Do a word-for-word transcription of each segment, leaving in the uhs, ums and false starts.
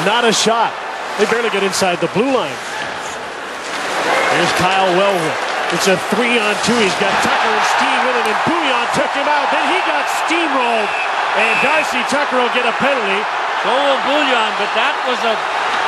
Not a shot. They barely get inside the blue line. Here's Kyle Wellwood. It's a three on two. He's got Tucker and Steen with him, and Bouillon took him out. Then he got steamrolled, and Darcy Tucker will get a penalty. So will Bouillon, but that was a...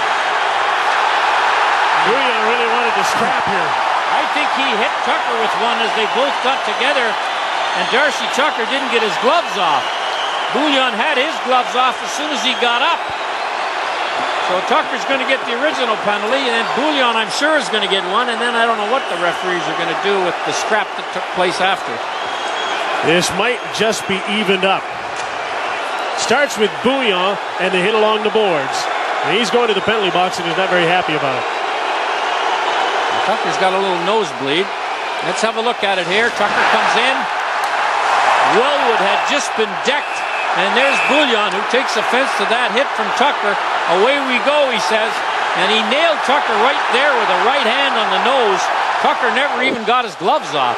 Bouillon really wanted to scrap here. I think he hit Tucker with one as they both got together, and Darcy Tucker didn't get his gloves off. Bouillon had his gloves off as soon as he got up. So Tucker's going to get the original penalty, and then Bouillon, I'm sure, is going to get one, and then I don't know what the referees are going to do with the scrap that took place after. This might just be evened up. Starts with Bouillon and the hit along the boards. And he's going to the penalty box and he's not very happy about it. Tucker's got a little nosebleed. Let's have a look at it here. Tucker comes in. Wellwood had just been decked. And there's Bouillon, who takes offense to that hit from Tucker. Away we go, he says. And he nailed Tucker right there with a right hand on the nose. Tucker never even got his gloves off.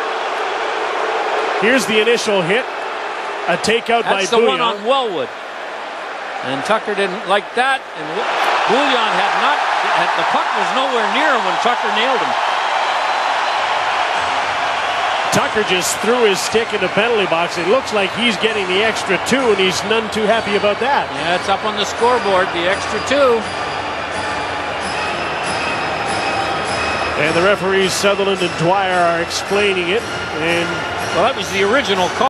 Here's the initial hit. A takeout by Bouillon. That's the one on Wellwood. And Tucker didn't like that. And Bouillon had not, the puck was nowhere near him when Tucker nailed him. Tucker just threw his stick in the penalty box. It looks like he's getting the extra two, and he's none too happy about that. Yeah, it's up on the scoreboard, the extra two. And the referees Sutherland and Dwyer are explaining it. And well, that was the original call.